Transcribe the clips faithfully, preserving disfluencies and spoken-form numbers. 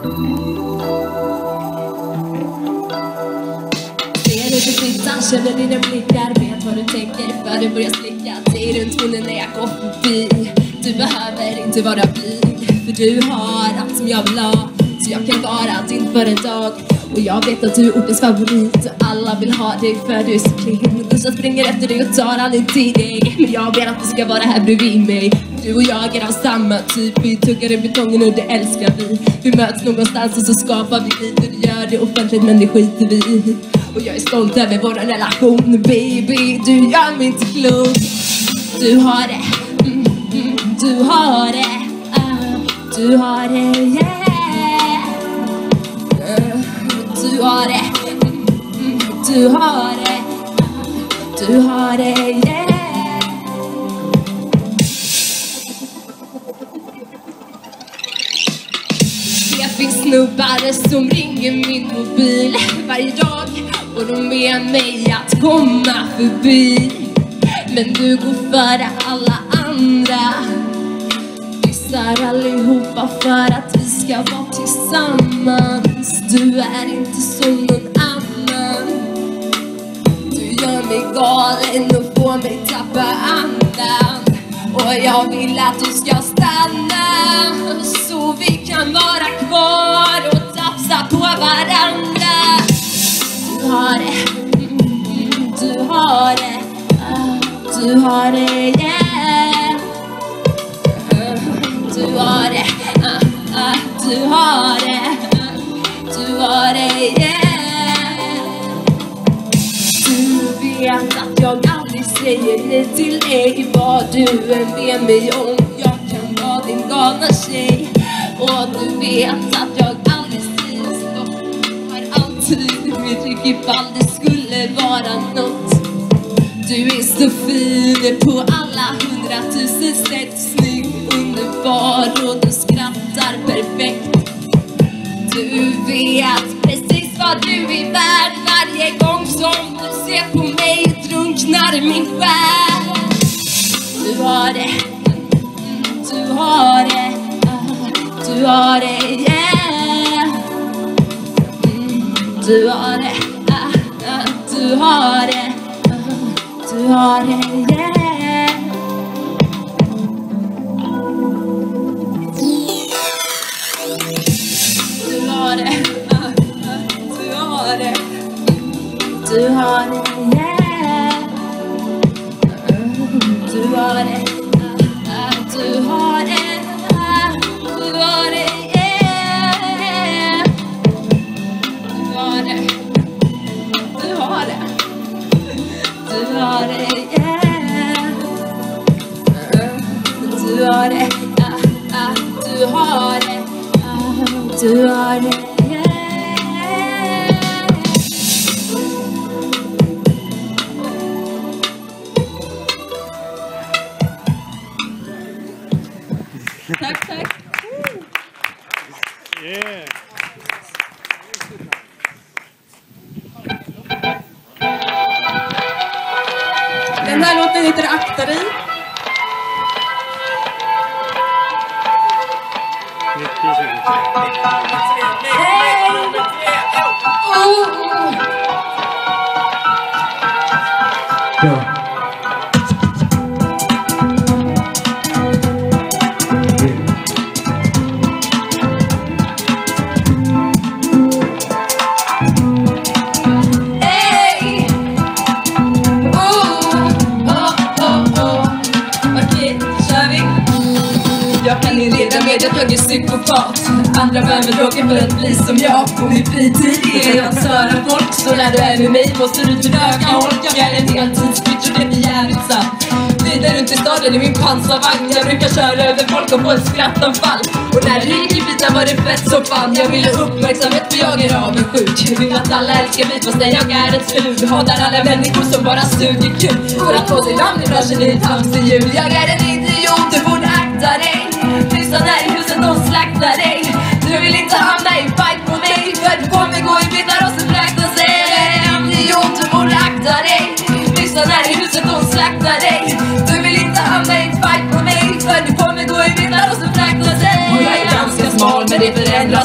Ser du till flyttan, känner dina blickar, vet vad du tänker för du börjar slicka. Det är runt munnen när jag går förbi. Du behöver inte vara blyg, för du har allt som jag vill ha. Så jag kan vara din för en dag. Och jag vet att du är ortens favorit, och alla vill ha dig för du är så clean. Bussen springer efter dig och tar all din tid dig. Men jag vet att du ska vara här bredvid mig. Du och jag är av samma typ. Vi tuggar i betongen och det älskar vi. Vi möts någonstans och så skapar vi liv. Du gör det offentligt men det skiter vi i. Och jag är stolt över vår relation. Baby, du gör mig inte klok. Du har det, mm, mm, du har det, uh, du har det, yeah. uh, Du har det, mm, mm, du har det, uh, du har det, yeah. Det finns snubbar som ringer min mobil varje dag, och de ber mig att komma förbi. Men du går före alla andra, dissar allihopa för att vi ska vara tillsammans. Du är inte som någon annan. Du gör mig galen och får mig tappa andan. Och jag vill att du ska stanna, så vi kan vara kvar och tafsa på varandra. Du har det, mm, du har det, du har det, yeah. Du har det, uh, uh, du har det, uh, du har det, yeah. Du vet att jag aldrig säger nej till dig, vad du än ber mig om. Jag kan vara din galna tjej. Och du vet att jag aldrig säger stopp. Har alltid mitt rygg ifall det skulle vara något. Du är så fin på alla hundratusen sätt. Snygg, underbar och du skrattar perfekt. Du vet precis vad du är värd. Varje gång som du ser på mig drunknar min själ. Du har det, du har det, du har det, yeah. Du har det, du har det, du har det, yeah. Du har det, du har det, du har det, yeah. Du har det, du har det, du har det, yeah. Du har det, du har det, du har det, yeah. Du har det, du har det, du har det, yeah. Tack, tack. Yeah. Den här låten heter Akta dig. Ja. Jag kan inleda med att jag är psykopat. Andra behöver droger för att bli som jag. På min fritid är jag att störa folk. Så när du är med mig måste du till röka håll. Jag är en heltidsbitch och det blir jävligt sant. Glider runt i staden i min pansarvagn. Jag brukar köra över folk och få ett skrattanfall. Och när det gick i bitar var det fett så fan. Jag ville uppmärksamhet för jag är avundsjuk. Jag vill att alla älskar mig fast när jag är ett flug. Hatar alla människor som bara suger kul. För att få sig namn i branschen i ett hamsterhjul. Jag är en idiot, du borde akta dig. Lyssna där i huset, de slaktar dig. Du vill inte hamna i fight på mig. För du kommer gå i bitar och så frakta sig. Jag är en idiot, du borde akta dig. Lyssna där i huset, de slaktar dig. Du vill inte hamna i fight på mig. För du kommer gå i bitar och så frakta sig. Och jag är ganska smal men det förändras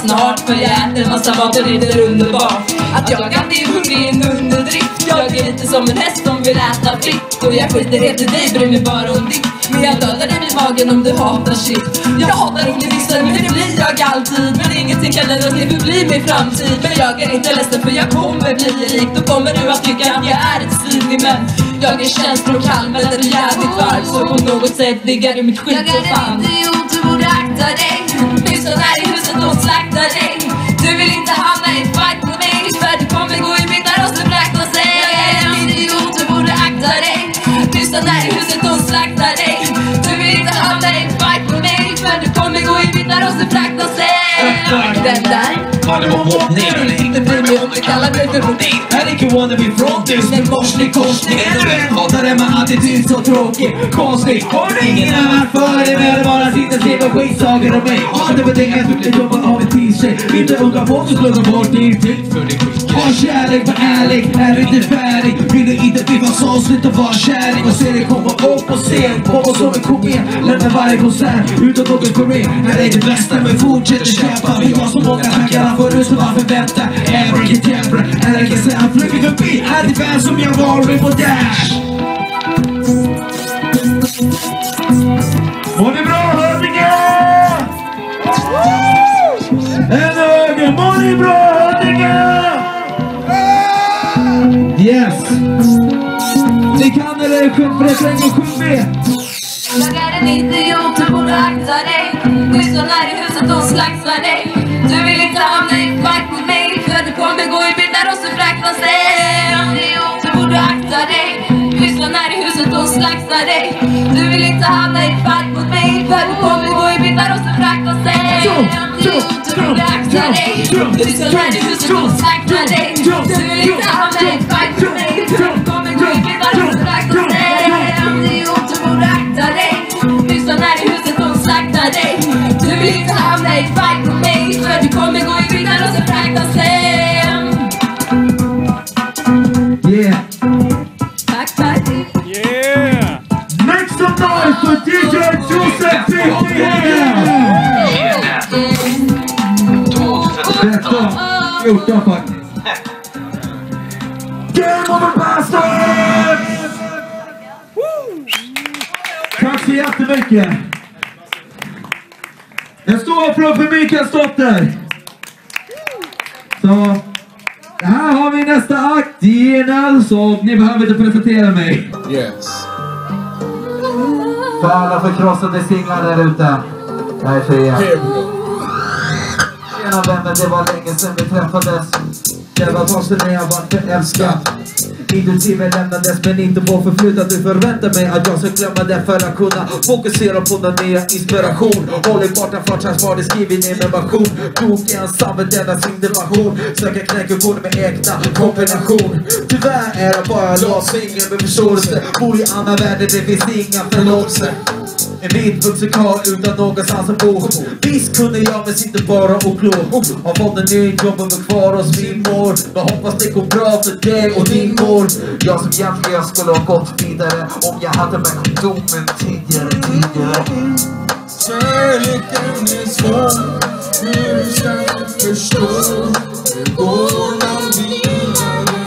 snart, för jag äter massa mat och det är underbart. Att jag kan bli hungrig är en underdrift. Jag är lite som en häst som vill äta fritt. Och jag skiter helt i dig, bryr mig bara om ditt. Men jag dödar dig i magen om du hatar shit. Jag hatar undervisar, men det blir jag alltid. Men ingenting kan lära sig förbli min framtid. Men jag är inte ledsen för jag kommer bli rik. Då kommer du att tycka att jag är ett svin. Men jag är känslokall, men är jävligt varm. Så på något sätt diggar du mitt skit så fan. Jag är inte gjort, du borde akta dig. Finns någon här i huset och slakta dig. Du vill inte hamna i ett fight med mig, för du kommer gå i bitar och så bräkna sig. Jag är inte gjort, du borde akta dig. Finns någon här i huset och slakta dig. Du vill inte hamna i ett fight med mig, för du kommer gå i bitar och så bräkna sig. Den där har det var bort ner och inte bryr mig om du kallar mig för rodin. Här är you wanna be frontis med korsning, korsning. Ännu en hatare med attityd så tråkig, konstig. Har ingen annan för dig med bara sitta och skriva skitsaker om mig. Har det väl inga att du jobbar av en t-shirt. Inte undra på att du slår bort din tid för dig skit. Var kärlek, var ärlig, är inte färdig. Vill du inte bli vad så sluta vara kärlek. Och se dig komma upp och se på vad som är komet. Lämna varje konsert utan något för mig. Här är det bästa men fortsätter kämpa. Vi har så många tankar förut så varför vänta. Every camera, eller jag kan säga han flyger förbi. Är det vän som jag var på Dash. Må ni bra hörningar! En ögon, må ni bra hörningar! Yes! Ni kan eller sjung för ett länge och sjung med. Jag är en idiot, du borde akta dig. Lyssna när i huset och slaktar dig. Du vill inte hamna i fight med mig, för du kommer gå i bitar och så fräknas dig. Idiot, du borde akta dig. Lyssna när i huset och slaktar dig. Du vill inte hamna i fight mot mig, för du kommer gå i bitar och så fräknas dig. Idiot, du borde akta dig. Lyssna när i huset och slaktar dig. Du vill inte hamna i fight mot mig, för du kommer gå i bitar och så fräknas dig. Idiot, du borde akta dig. Lyssna när i huset och slaktar dig. Du vill inte hamna i fight mot mig, för du kommer gå i bitar och så fräknas dig. Yeah. Tack, tack. Yeah! Make some noise for D J Joseph fifty tretton, fjorton faktiskt. Game over bastards! Tack så jättemycket. En stor applåd för Mikael Stotter. Så, här har vi nästa akt. Gina, så ni behöver inte presentera mig. Yes. För alla förkrossade singlar där ute. Jag är för er. Tjena vänner, det var länge sedan vi träffades. Det var först när jag var förälskad. Inuti mig lämnades men inte på förflutet. Du förväntar mig att jag ska glömma det för att kunna fokusera på den nya inspiration. Håller borta från transport, skriver ner med maskin. Tog ensam med denna signifikation. Söker knäckekod med äkta kombination. Tyvärr är det bara låtsingen med förståelse. Bor i annan värld, det finns inga förlåtelser. En vit vuxen karl utan någonstans att bo. Visst kunde jag men sitter bara och klå. Har fått en ny jobb och var kvar hos min mor. Men hoppas det går bra för dig och din mor. Jag som egentligen skulle ha gått vidare om jag hade med kondomen tidigare, tidigare. Kärleken är svår, hur ska jag förstå? Hur går man vidare?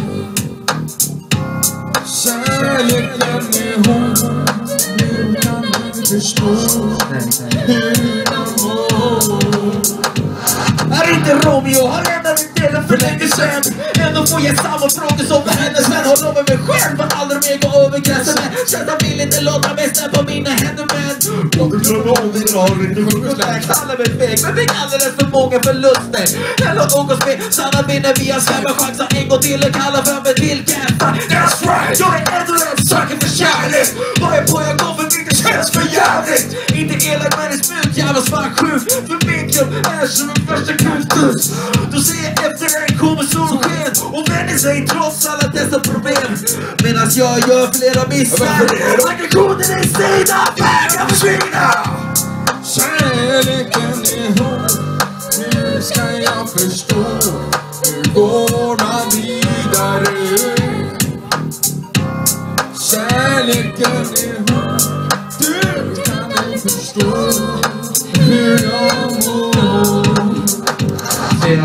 Kärleken är hård, hur kan man förstå? Hur jag mår? Är inte Romeo, har redan min delen för länge sedan. Ändå får jag samma frågor som för henne sen. Håll över mig själv, men aldrig mer gå över gränsen. Men känns jag vill inte låta mig släppa mina händer. Men jag vill glömma om vi drar inte sjukhuslän. Kallar mig feg, men fick alldeles för många förluster. Eller umgås med sanna minnen via Skype. Chansa en gång till och kalla för mig till kämpa. That's right, jag är äldre, söker för kärlek. Vad är på jag går för mig, det känns för jävligt. Inte elak men det smut, jävla svartsjuk. För min grupp är som en första kultus. Då ser jag efter en kommer solsken och vänner sig trots alla dessa problem. Medan jag gör flera missar. Aggressionen är sida, vägar försvinna. Kärleken är hård, hur ska jag förstå? Hur går man vidare? Kärleken är hård, du kan inte förstå hur jag mår.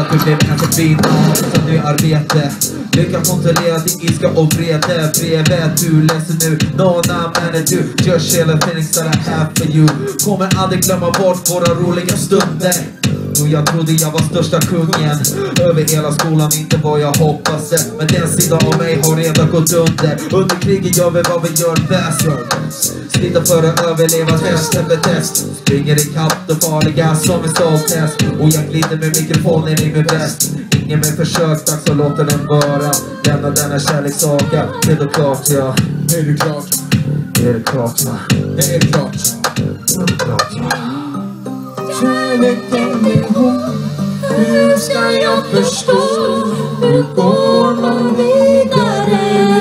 att du blev en så fin man som du i arbete. Lycka kontrollera din ilska och vrede. Brevet du läser nu, no namn är du. Just all the things that I have for you. Kommer aldrig glömma bort våra roliga stunder. Och jag trodde jag var största kungen över hela skolan, inte vad jag hoppades. Men den sidan av mig har redan gått under. Under kriget gör vi vad vi gör bäst. Slita för att överleva, test efter test. Springer i kapp det farliga som en stoltest. Och jag glider med mikrofonen i min väst. Ingen mer försök, dags att låta den vara. Lämna denna kärlekssaga. Det är då klart, ja. Är det klart? Det är det klart, ja. Det är klart. Det är klart, ja. Kärleken är hon. Hur ska jag förstå? Hur går man vidare?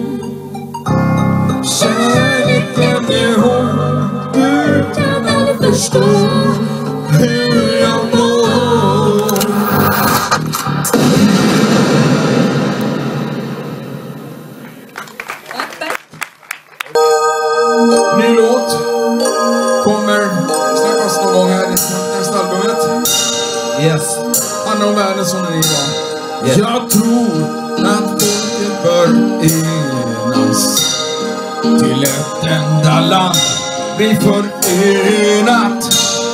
Kärleken är hon. Du kan aldrig förstå hur jag mår. Ny låt kommer släppas någon gång här i nästa albumet. Yes. Handlar om världen som den är idag. Yeah. Jag tror att folket bör enas till ett enda land. Vi förenat,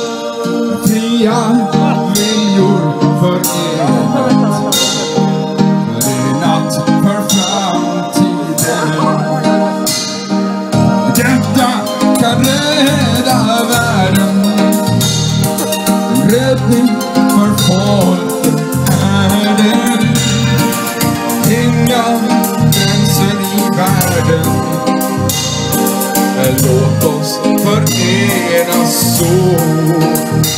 fria viljor förenat, förenat för framtiden. Detta kan rädda världen. Räddning för folket är det. Inga gränser i världen. Låt oss förenas så.